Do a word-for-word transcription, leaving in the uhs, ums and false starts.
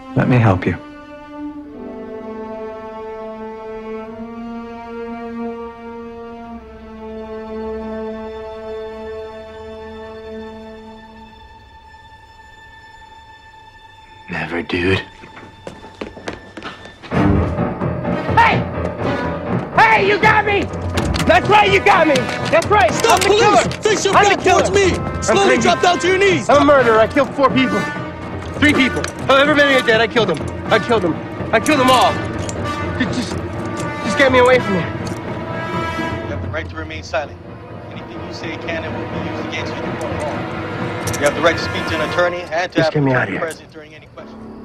Let me help you. Never, dude. Hey! Hey, you got me! That's right, you got me! That's right! Stop, I'm the police! killer. Fix your I'm back, the killer. towards me! Slowly crazy. drop down to your knees! I'm a murderer. I killed four people. Three people. However many are dead, I killed them. I killed them. I killed them all. Just, just get me away from here. You have the right to remain silent. Anything you say can and will be used against you in the court of law. You have the right to speak to an attorney and to Just have get me an out of attorney here. present during any question.